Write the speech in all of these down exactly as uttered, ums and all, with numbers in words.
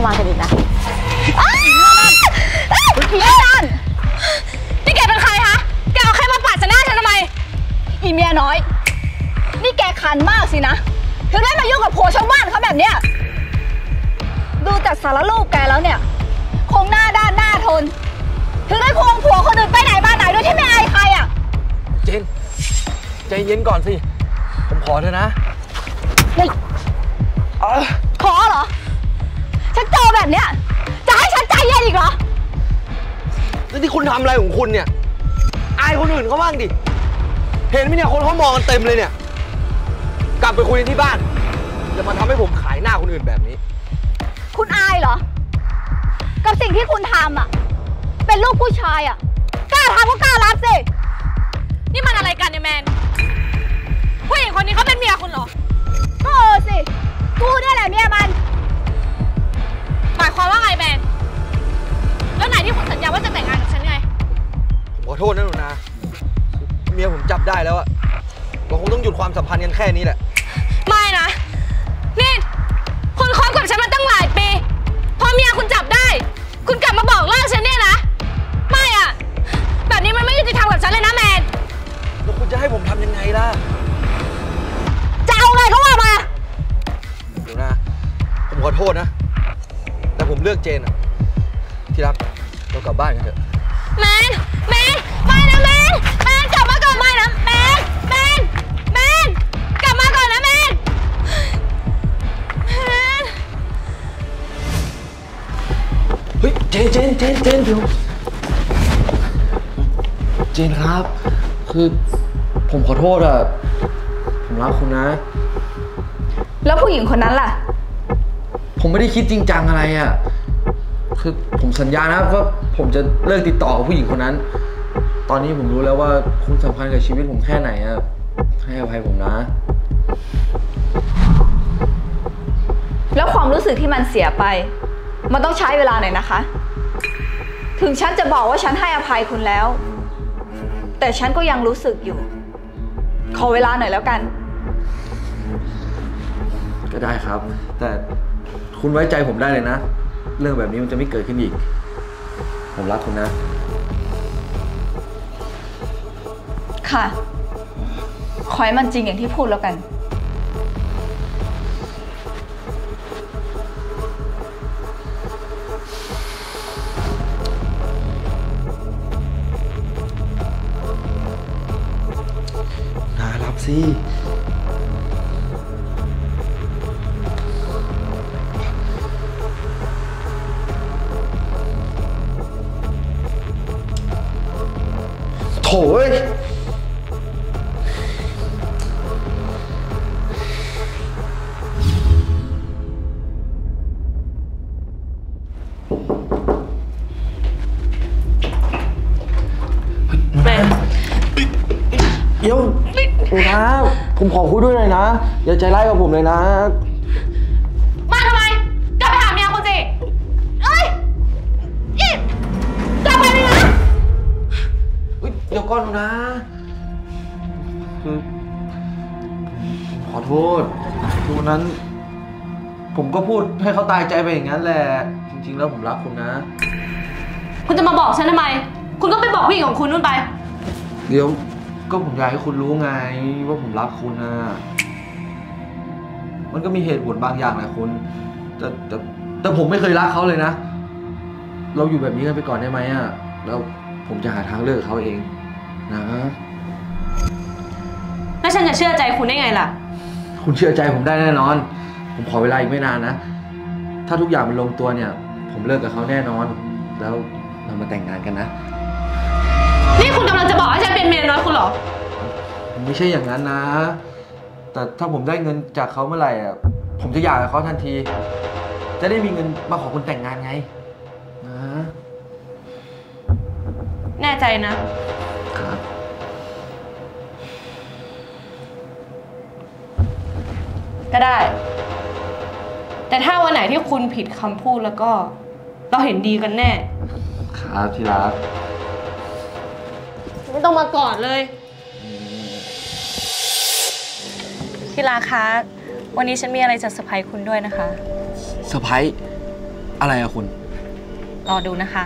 มากันอีกนะอีนั่นอีนั่นนี่แกเป็นใครคะแกเอาใครมาปาดฉันหน้าฉันทำไมอีเมียน้อยนี่แกคันมากสินะถึงได้มายุ่งกับผัวชาวบ้านเขาแบบเนี้ยดูจากสารรูปแกแล้วเนี่ยคงหน้าด้านหน้าทนถึงได้ควงผัวคนอื่นไปไหนมาไหนโดยที่ไม่อายใครอ่ะเจนใจเย็นก่อนสิผมขอเถอะนะเฮ้ยขอเหรอฉันเจอแบบเนี้ยจะให้ฉันใจเย็นอีกเหรอแล้วที่คุณทำอะไรของคุณเนี่ยอายคนอื่นเขาบ้างดิเห็นไหมเนี่ยคนเขามองกันเต็มเลยเนี่ยกลับไปคุยกันที่บ้านอย่ามาทำให้ผมขายหน้าคนอื่นแบบนี้คุณอายเหรอกับสิ่งที่คุณทำอ่ะเป็นลูกผู้ชายอ่ะกล้าทำก็กล้ารับสินี่มันอะไรกันเนี่ยแมนผู้หญิงคนนี้เขาเป็นเมียคุณเหรอก็เออสิกูเนี่ยแหละเมียมันหมายความว่าไงแมนแล้วไหนที่คุณสัญญาว่าจะแต่งงานกับฉันไงผมขอโทษนะหนูนาเมียผมจับได้แล้วอะเราคงต้องหยุดความสัมพันธ์กันแค่นี้แหละไม่นะนี่คุณคบกับฉันมาตั้งหลายปีพอเมียคุณจับได้คุณกลับมาบอกเลิกฉันเนี่ยนะไม่อะแบบนี้มันไม่ยุติธรรมกับฉันเลยนะแมนแล้วคุณจะให้ผมทำยังไงล่ะจะเอาไงเขาว่ามาเดี๋ยวนะผมขอโทษนะแต่ผมเลือกเจนอะที่รักเรากลับบ้านกันเถอะแมนแมนไม่นะแมนแมนกลับมาก่อนไม่นะแมนแมนแมนกลับมาก่อนนะแมนแมนเฮ้ยเจนเจนเจนเจนเดี๋ยวเจนครับคือผมขอโทษอะผมรักคุณนะแล้วผู้หญิงคนนั้นล่ะผมไม่ได้คิดจริงจังอะไรอะคือผมสัญญานะว่าผมจะเลิกติดต่อกับผู้หญิงคนนั้นตอนนี้ผมรู้แล้วว่าคุณสำคัญกับชีวิตผมแค่ไหนอะให้อภัยผมนะแล้วความรู้สึกที่มันเสียไปมันต้องใช้เวลาหน่อยนะคะถึงฉันจะบอกว่าฉันให้อภัยคุณแล้วแต่ฉันก็ยังรู้สึกอยู่ขอเวลาหน่อยแล้วกันก็ได้ครับแต่คุณไว้ใจผมได้เลยนะเรื่องแบบนี้มันจะไม่เกิดขึ้นอีกผมรักคุณนะค่ะขอให้มันจริงอย่างที่พูดแล้วกันน่ารับสิโถ่เอ้ยแม่เดี๋ยวนะผมขอคุยด้วยหน่อยนะอย่าใจร้ายกับผมเลยนะมาทำไมกลับไปหาเมียคุณสิเอ้ยอีกลับไปเลยนะเดี๋ยวก่อนนะคือขอโทษทุกนั้นผมก็พูดให้เขาตายใจไปอย่างนั้นแหละจริงๆแล้วผมรักคุณนะคุณจะมาบอกฉันทำไมคุณก็ไปบอกผู้หญิงของคุณนู่นไปเดี๋ยวก็ผมอยากให้คุณรู้ไงว่าผมรักคุณนะมันก็มีเหตุผลบางอย่างแหละคุณแต่แต่แต่ผมไม่เคยรักเขาเลยนะเราอยู่แบบนี้กันไปก่อนได้ไหมอ่ะแล้วผมจะหาทางเลิกเขาเองนะแล้วฉันจะเชื่อใจคุณได้ไงล่ะคุณเชื่อใจผมได้แน่นอนผมขอเวลาอีกไม่นานนะถ้าทุกอย่างมันลงตัวเนี่ยผมเลิกกับเขาแน่นอนแล้วเรามาแต่งงานกันนะนี่คุณกำลังจะบอกให้ฉันเป็นเมียน้อยคุณเหรอไม่ใช่อย่างนั้นนะแต่ถ้าผมได้เงินจากเขาเมื่อไหร่อ่ะผมจะหย่ากับเขาทันทีจะได้มีเงินมาขอคุณแต่งงานไงนะแน่ใจนะครับก็ได้แต่ถ้าวันไหนที่คุณผิดคำพูดแล้วก็เราเห็นดีกันแน่ครับที่รักไม่ต้องมากอดเลยที่รักคะวันนี้ฉันมีอะไรจะเซอร์ไพรส์คุณด้วยนะคะเซอร์ไพรส์อะไรอะคุณรอดูนะคะ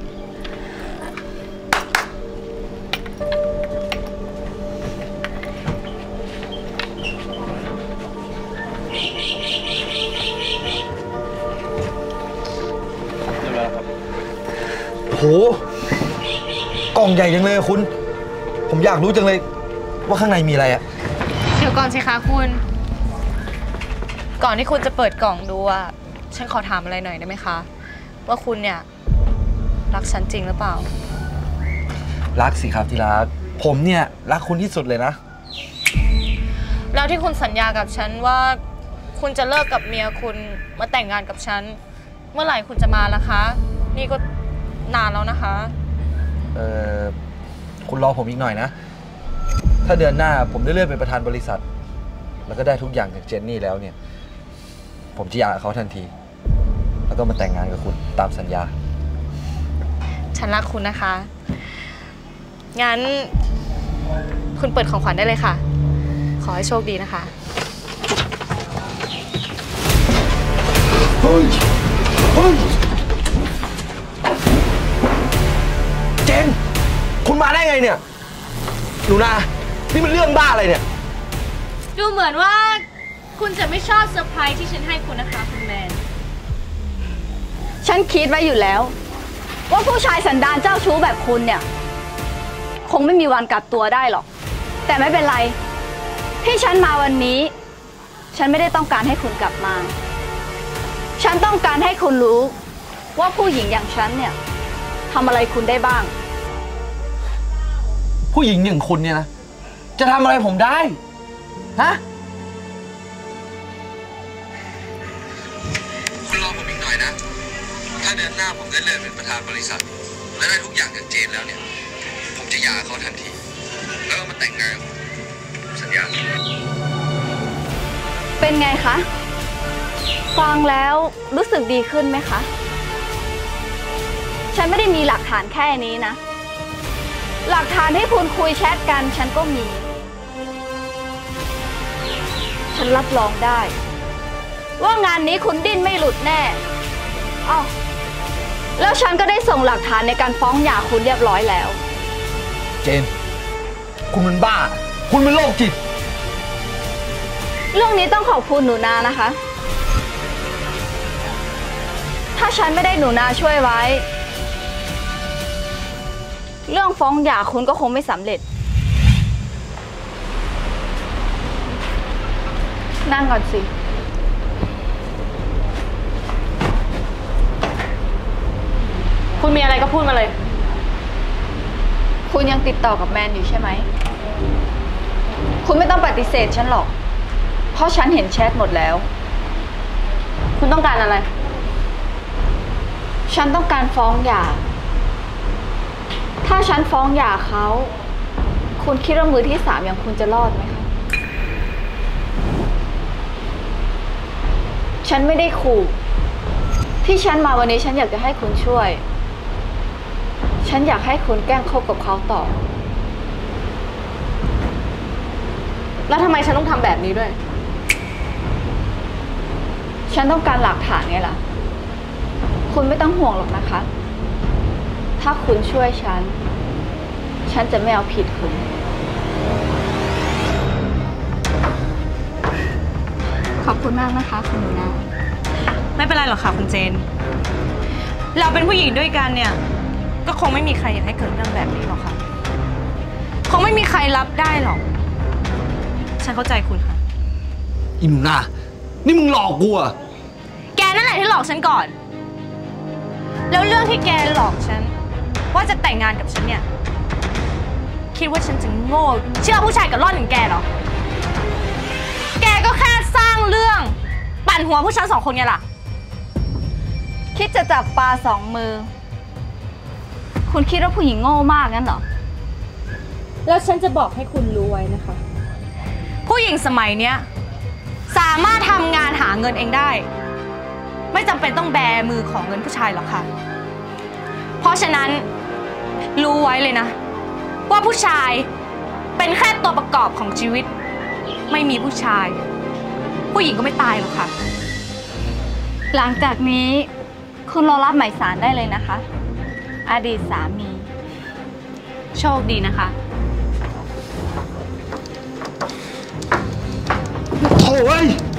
โหกล่องใหญ่จังเลยคุณ ผมอยากรู้จังเลยว่าข้างในมีอะไรอะเดี๋ยวก่อนสิคะคุณก่อนที่คุณจะเปิดกล่องดูอะฉันขอถามอะไรหน่อยได้ไหมคะว่าคุณเนี่ยรักฉันจริงหรือเปล่ารักสิครับที่รักผมเนี่ยรักคุณที่สุดเลยนะแล้วที่คุณสัญญากับฉันว่าคุณจะเลิกกับเมียคุณมาแต่งงานกับฉันเมื่อไหร่คุณจะมาล่ะคะนี่ก็นานแล้วนะคะเออคุณรอผมอีกหน่อยนะถ้าเดือนหน้าผมได้เลื่อนเป็นประธานบริษัทแล้วก็ได้ทุกอย่างจากเจนนี่แล้วเนี่ยผมจะหย่ากับเขาทันทีแล้วก็มาแต่งงานกับคุณตามสัญญาฉันรักคุณนะคะงั้นคุณเปิดของขวัญได้เลยค่ะขอให้โชคดีนะคะเฮ้ยเฮ้ยเจนคุณมาได้ไงเนี่ยหนูนานี่มันเรื่องบ้าอะไรเนี่ยดูเหมือนว่าคุณจะไม่ชอบเซอร์ไพรส์ที่ฉันให้คุณนะคะคุณแมนฉันคิดไว้อยู่แล้วว่าผู้ชายสันดานเจ้าชู้แบบคุณเนี่ยคงไม่มีวันกลับตัวได้หรอกแต่ไม่เป็นไรที่ฉันมาวันนี้ฉันไม่ได้ต้องการให้คุณกลับมาฉันต้องการให้คุณรู้ว่าผู้หญิงอย่างฉันเนี่ยทำอะไรคุณได้บ้างผู้หญิงอย่างคุณเนี่ยนะจะทำอะไรผมได้ฮะคุณรอผมอีกหน่อยนะถ้าเดือนหน้าผมได้เลื่อนเป็นประธานบริษัทและได้ทุกอย่างจากเจนแล้วเนี่ยผมจะหย่าเขาทันทีแล้วก็มาแต่งงานสัญญาเป็นไงคะฟังแล้วรู้สึกดีขึ้นไหมคะฉันไม่ได้มีหลักฐานแค่นี้นะหลักฐานที่คุณคุยแชทกันฉันก็มีฉันรับรองได้ว่างานนี้คุณดิ้นไม่หลุดแน่อ้าวแล้วฉันก็ได้ส่งหลักฐานในการฟ้องหย่าคุณเรียบร้อยแล้วเจนคุณมันบ้าคุณมันโรคจิตเรื่องนี้ต้องขอบคุณหนูนานะคะถ้าฉันไม่ได้หนูนาช่วยไว้เรื่องฟ้องหย่าคุณก็คงไม่สำเร็จนั่งก่อนสิคุณมีอะไรก็พูดมาเลยคุณยังติดต่อกับแมนอยู่ใช่ไหมคุณไม่ต้องปฏิเสธฉันหรอกเพราะฉันเห็นแชทหมดแล้วคุณต้องการอะไรฉันต้องการฟ้องหย่าถ้าฉันฟ้องหย่าเขาคุณคิดว่ามือที่สามอย่างคุณจะรอดไหมคะฉันไม่ได้ขู่ที่ฉันมาวันนี้ฉันอยากจะให้คุณช่วยฉันอยากให้คุณแกล้งคบกับเขาต่อแล้วทำไมฉันต้องทำแบบนี้ด้วยฉันต้องการหลักฐานไงล่ะคุณไม่ต้องห่วงหรอกนะคะถ้าคุณช่วยฉันฉันจะไม่เอาผิดคุณขอบคุณมากนะคะคุณหนูนาไม่เป็นไรหรอกค่ะคุณเจนเราเป็นผู้หญิงด้วยกันเนี่ยก็คงไม่มีใครอยากให้เกิดเรื่องแบบนี้หรอกค่ะคงไม่มีใครรับได้หรอกฉันเข้าใจคุณค่ะอิมนานี่มึงหลอกกูอะแกนั่นแหละที่หลอกฉันก่อนแล้วเรื่องที่แกหลอกฉันว่าจะแต่งงานกับฉันเนี่ยคิดว่าฉันจะโง่เชื่อผู้ชายกับร่อนอย่างแกเหรอแกก็แค่สร้างเรื่องปั่นหัวผู้ชายสองคนไงล่ะคิดจะจับปลาสองมือคุณคิดว่าผู้หญิงโง่มากงั้นเหรอแล้วฉันจะบอกให้คุณรู้ไว้นะคะผู้หญิงสมัยเนี้ยสามารถทำงานหาเงินเองได้ไม่จำเป็นต้องแบมือของเงินผู้ชายหรอกค่ะเพราะฉะนั้นรู้ไว้เลยนะว่าผู้ชายเป็นแค่ตัวประกอบของชีวิตไม่มีผู้ชายผู้หญิงก็ไม่ตายหรอกค่ะหลังจากนี้คุณรอรับหมายสารได้เลยนะคะ อดีตสามี โชคดีนะคะโถ่เว้ย